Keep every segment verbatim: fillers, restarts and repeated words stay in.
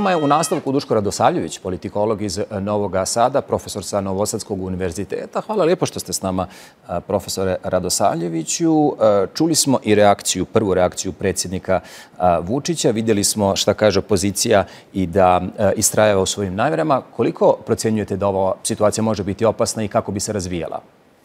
nama je u nastavku Duško Radosavljević, politikolog iz Novog Sada, profesor sa Novosadskog univerziteta. Hvala lijepo što ste s nama, profesore Radosavljeviću. Čuli smo i reakciju, prvu reakciju predsjednika Vučića. Vidjeli smo šta kaže opozicija i da istrajava u svojim namjerama. Koliko procjenjujete da ova situacija može biti opasna i kako bi se razvijala?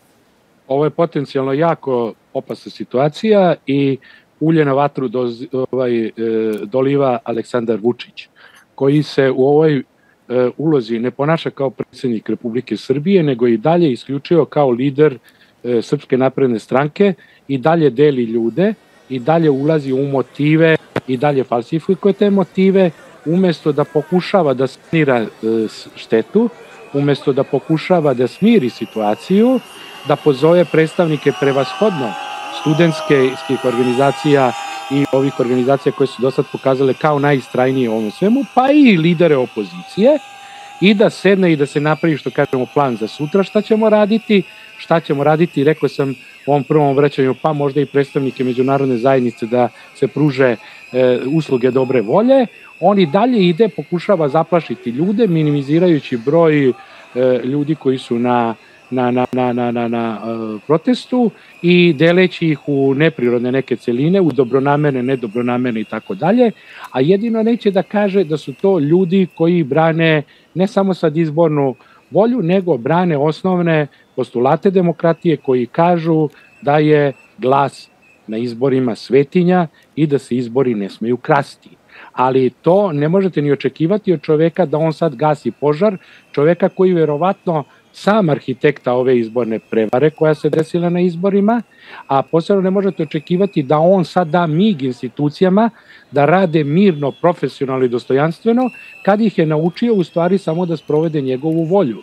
Ovo je potencijalno jako opasna situacija i ulje na vatru doz, ovaj, e, doliva Aleksandar Vučić, koji se u ovoj e, ulozi ne ponaša kao predsjednik Republike Srbije, nego i dalje isključio kao lider e, Srpske napredne stranke i dalje deli ljude i dalje ulazi u motive i dalje falsifikuje te motive, umesto da pokušava da sanira e, štetu, umesto da pokušava da smiri situaciju, da pozove predstavnike prevashodno studentskih organizacija i ovih organizacija koje su do sad pokazale kao najistrajnije u ovom svemu, pa i lidere opozicije, i da sedne i da se napravi, što kažemo, plan za sutra, šta ćemo raditi, šta ćemo raditi, rekao sam u ovom prvom vraćanju, pa možda i predstavnike međunarodne zajednice da se pruže e, usluge dobre volje. On i dalje ide, pokušava zaplašiti ljude, minimizirajući broj e, ljudi koji su na na, na, na, na, na, na uh, protestu i deleći ih u neprirodne neke celine, u dobronamerne, nedobronamerne i tako dalje, a jedino neće da kaže da su to ljudi koji brane ne samo sad izbornu volju, nego brane osnovne postulate demokratije, koji kažu da je glas na izborima svetinja i da se izbori ne smeju krasti. Ali to ne možete ni očekivati od čoveka da on sad gasi požar, čoveka koji verovatno sam arhitekta ove izborne prevare koja se desila na izborima, a posebno ne možete očekivati da on sad da mig institucijama da rade mirno, profesionalno i dostojanstveno, kad ih je naučio u stvari samo da sprovede njegovu volju.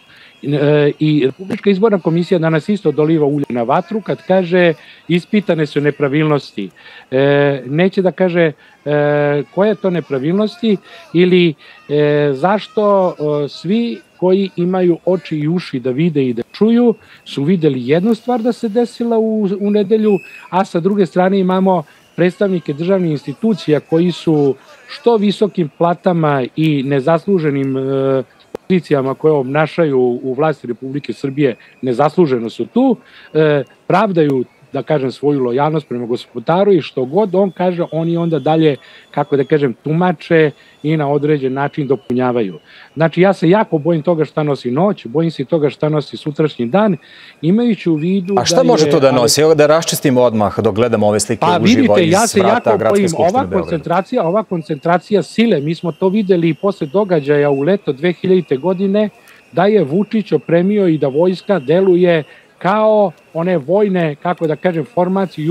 I Republička izborna komisija danas isto doliva ulje na vatru kad kaže ispitane su nepravilnosti. E, neće da kaže e, koje to nepravilnosti ili e, zašto e, svi koji imaju oči i uši da vide i da čuju su videli jednu stvar da se desila u, u nedelju, a sa druge strane imamo predstavnike državnih institucija koji su što visokim platama i nezasluženim e, pozicijama koje obnašaju u vlasti Republike Srbije nezasluženo su tu, e, pravdaju, da kažem, svoju lojalnost prema gospodaru i što god on kaže, oni onda dalje, kako da kažem, tumače i na određen način dopunjavaju. Znači, ja se jako bojim toga šta nosi noć, bojim se toga šta nosi sutrašnji dan, imajući u vidu... A šta može to da nosi? Evo da raščistimo odmah dok gledamo ove slike uživo iz vrata Gradske skupštine Beograda. Koncentracija, ova koncentracija sile, mi smo to videli i posle događaja u leto dve hiljadite. godine, da je Vučić opremio i da vojska deluje kao one vojne, kako da kažem, formacije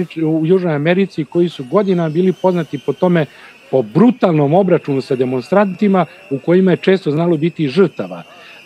u Južnoj Americi koji su godinama bili poznati po tome, po brutalnom obračunu sa demonstrantima u kojima je često znalo biti žrtava.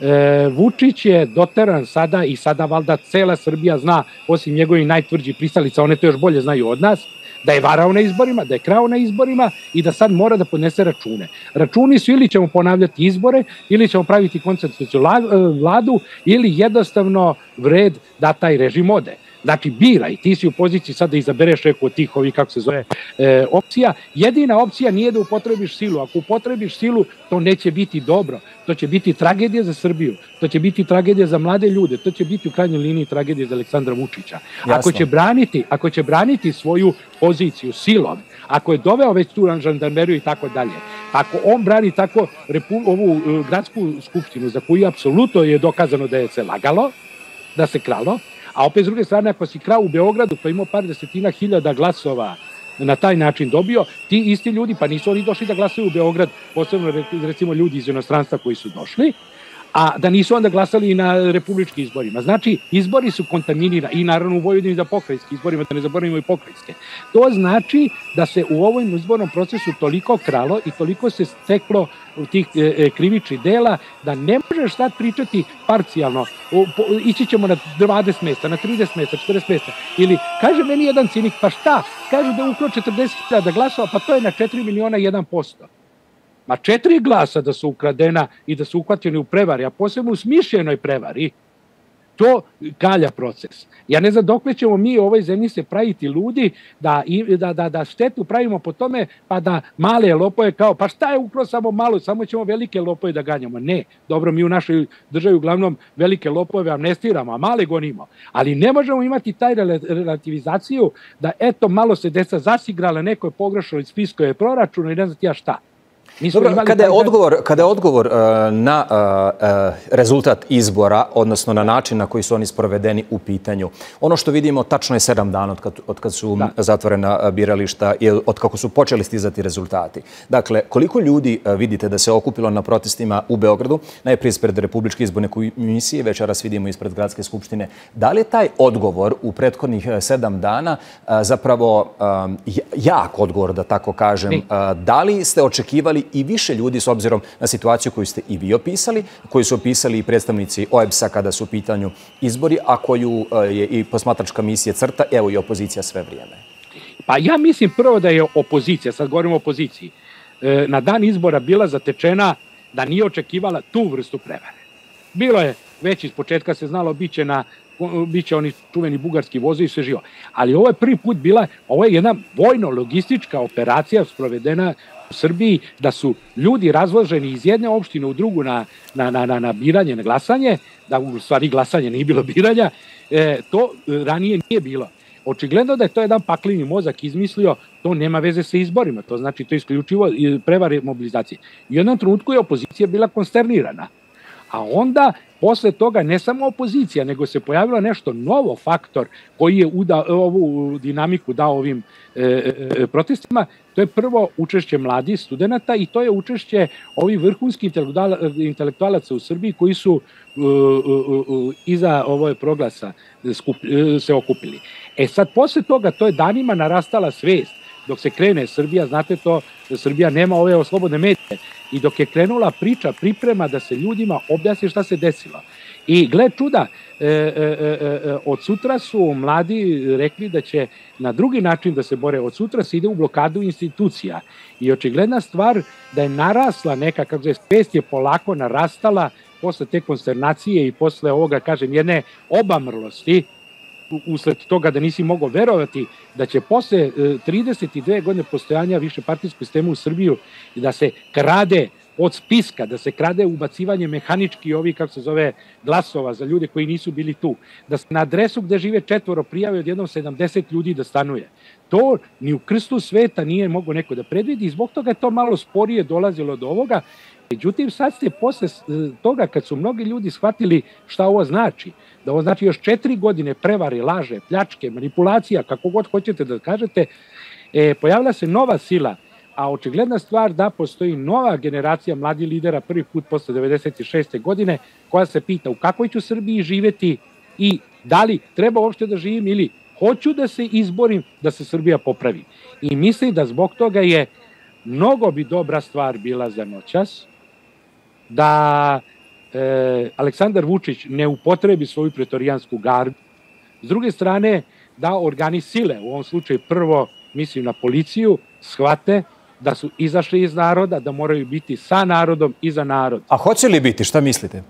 E, Vučić je doteran sada i sada valjda cela Srbija zna, osim njegovih najtvrđih pristalica, one to još bolje znaju od nas, da je varao na izborima, da je krao na izborima i da sad mora da podnese račune. Računi su ili ćemo ponavljati izbore, ili ćemo praviti koncentracijsku vladu, ili jednostavno vred da taj režim ode. Znači, biraj, ti si u poziciji sad da izabereš neku od tih ovih, kako se zove, e, opcija. Jedina opcija nije da upotrebiš silu. Ako upotrebiš silu, to neće biti dobro. To će biti tragedija za Srbiju. To će biti tragedija za mlade ljude. To će biti u krajnjoj liniji tragedija za Aleksandra Vučića. Ako će braniti, ako će braniti svoju poziciju silom, ako je doveo već tu žandarmeriju i tako dalje, ako on brani tako repu, ovu uh, gradsku skupštinu, za koju apsolutno je dokazano da je se lagalo, da se kralo, a opet s druge strane, ako si krao u Beogradu pa imao par desetina hiljada glasova na taj način dobio, ti isti ljudi, pa nisu oni došli da glasaju u Beograd, posebno recimo ljudi iz inostranstva koji su došli, a da nisu onda glasali i na republičkim izborima. Znači, izbori su kontaminirani i naravno u Vojvodini za pokrajinske izborima, da ne zaboravimo i pokrajinske. To znači da se u ovom izbornom procesu toliko kralo i toliko se steklo u tih e, krivičnih dela da ne možeš sad pričati parcijalno. O, po, ići ćemo na dvadeset mesta, na trideset mesta, četrdeset mesta. Ili, kaže meni jedan cinik, pa šta? Kaže da je ukrao četrdeset hiljada glasova, pa to je na četiri miliona jedan posto. Ma četiri glasa da su ukradena i da su uhvaćeni u prevari, a posebno u smišljenoj prevari, to kalja proces. Ja ne znam dokle ćemo mi u ovoj zemlji se praviti ludi da, da, da, da štetu pravimo po tome, pa da male lopove kao, pa šta je upravo samo malo, samo ćemo velike lopove da ganjamo. Ne, dobro, mi u našoj državi uglavnom velike lopove amnestiramo, a male gonimo. Ali ne možemo imati taj relativizaciju da eto malo se deca zasigrala, neko je pogrešao iz spiskove proračuna i ne znam ti ja šta. Dobro, kada je odgovor, kada je odgovor uh, na uh, uh, rezultat izbora, odnosno na način na koji su oni sprovedeni u pitanju, ono što vidimo tačno je sedam dana od kad, od kad su da. zatvorena birališta i od kako su počeli stizati rezultati. Dakle, koliko ljudi uh, vidite da se okupilo na protestima u Beogradu, najprije ispred Republičke izborne komisije, večeras vidimo ispred Gradske skupštine. Da li je taj odgovor u prethodnih uh, sedam dana uh, zapravo um, jak odgovor, da tako kažem? Uh, da li ste očekivali i više ljudi s obzirom na situaciju koju ste i vi opisali, koju su opisali i predstavnici O E B S-a kada su u pitanju izbori, a koju je i posmatračka misija crta, evo i opozicija sve vrijeme? Pa ja mislim prvo da je opozicija, sad govorimo o opoziciji, na dan izbora bila zatečena da nije očekivala tu vrstu prevare. Bilo je, već iz početka se znalo, bit će na biće oni čuveni bugarski vozovi i sve živo. Ali ovo je prvi put bila, ovo je jedna vojno-logistička operacija sprovedena u Srbiji, da su ljudi razloženi iz jedne opštine u drugu na, na, na, na biranje, na glasanje, da u stvari glasanje nije bilo biranja, e, to ranije nije bilo. Očigledno da je to jedan pakleni mozak izmislio, to nema veze sa izborima, to znači to je isključivo prevare mobilizacije. U jednom trenutku je opozicija bila konsternirana, a onda posle toga ne samo opozicija, nego se pojavilo nešto novo faktor koji je uda, ovu dinamiku dao ovim e, e, protestima. To je prvo učešće mladih studenta i to je učešće ovih vrhunskih intelektualaca u Srbiji koji su uh, uh, uh, iza ovog proglasa skup, uh, se okupili. E sad, posle toga, to je danima narastala svest. Dok se krene Srbija, znate to, da Srbija nema ove slobodne medije. I dok je krenula priča, priprema da se ljudima objasni šta se desilo. I gle čuda, e, e, e, od sutra su mladi rekli da će na drugi način da se bore. Od sutra se ide u blokadu institucija. I očigledna stvar da je narasla neka, kako se svest je polako narastala posle te konsternacije i posle ovoga, kažem, jedne obamrlosti, usled toga da nisi mogao verovati da će posle trideset dve godine postojanja višepartijskog sistema u Srbiju i da se krade od spiska, da se krade ubacivanje mehanički ovih, kako se zove, glasova za ljude koji nisu bili tu, da se na adresu gde žive četvoro prijave odjednom sedamdeset ljudi da stanuje. To ni u krstu sveta nije mogo neko da predvidi i zbog toga je to malo sporije dolazilo do ovoga. Međutim, sad ste posle toga, kad su mnogi ljudi shvatili šta ovo znači, da ovo znači još četiri godine prevare, laže, pljačke, manipulacija, kako god hoćete da kažete, e, pojavila se nova sila, a očigledna stvar da postoji nova generacija mladih lidera prvi put posle devedeset šeste godine, koja se pita u kakvoj ću Srbiji živeti i da li treba uopšte da živim ili hoću da se izborim da se Srbija popravi. I mislim da zbog toga je mnogo bi dobra stvar bila za noćas, da e, Aleksandar Vučić ne upotrebi svoju pretorijansku gardu. S druge strane, da organi sile, u ovom slučaju prvo mislim na policiju, shvate da su izašli iz naroda, da moraju biti sa narodom i za narod. A hoće li biti? Šta mislite?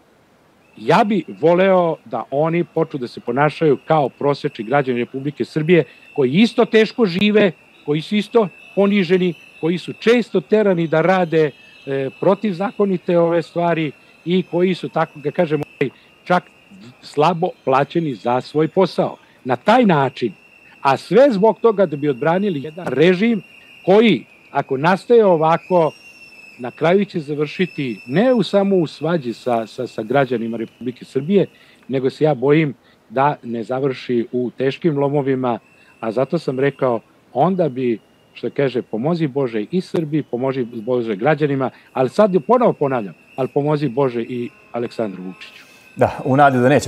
Ja bi voleo da oni počnu da se ponašaju kao prosječni građani Republike Srbije, koji isto teško žive, koji su isto poniženi, koji su često terani da rade e, protivzakonite ove stvari i koji su, tako ga kažemo, čak slabo plaćeni za svoj posao. Na taj način, a sve zbog toga da bi odbranili jedan režim koji, ako nastaje ovako, na kraju će završiti ne u samo u svađi sa, sa, sa građanima Republike Srbije, nego se ja bojim da ne završi u teškim lomovima, a zato sam rekao, onda bi, što kaže, pomozi Bože i Srbiji, pomozi Bože građanima, ali sad ponovo ponavljam, ali pomozi Bože i Aleksandru Vučiću. Da, u nadi da neće